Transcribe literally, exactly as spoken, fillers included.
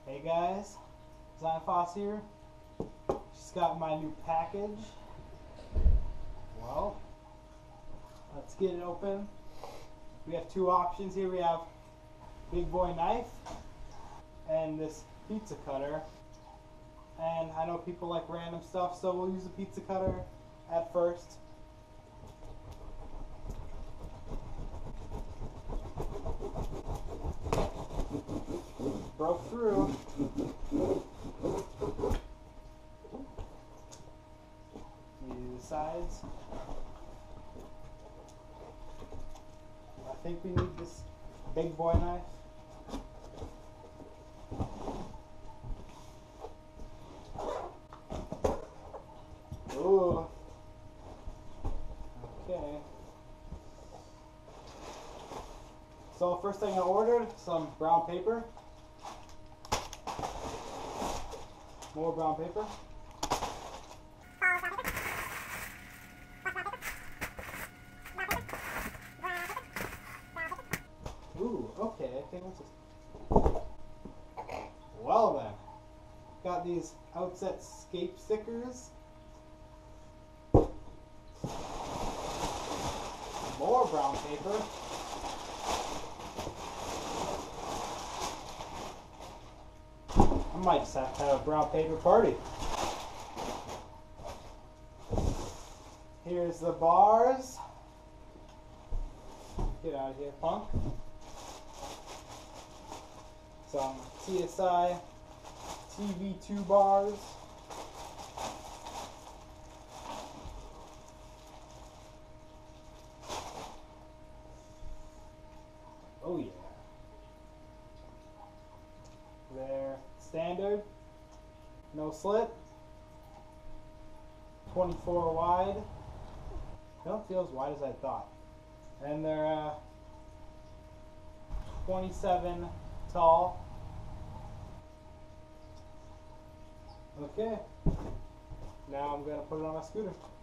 Hey guys, Zyan Foss here. Just got my new package. Well, let's get it open. We have two options here. We have big boy knife and this pizza cutter. And I know people like random stuff, so we'll use the pizza cutter at first. Broke through. Maybe the sides. I think we need this big boy knife. Ooh. Okay. So first thing I ordered, some brown paper. More brown paper. Ooh, okay, okay, what's this? Well then, got these Outset scape stickers. More brown paper. I might just have to have a brown paper party. Here's the bars. Get out of here, punk. Some T S I T V two bars. Oh yeah. They're standard, no slit, twenty-four wide. They don't feel as wide as I thought. And they're uh, twenty-seven tall. Okay, now I'm gonna put it on my scooter.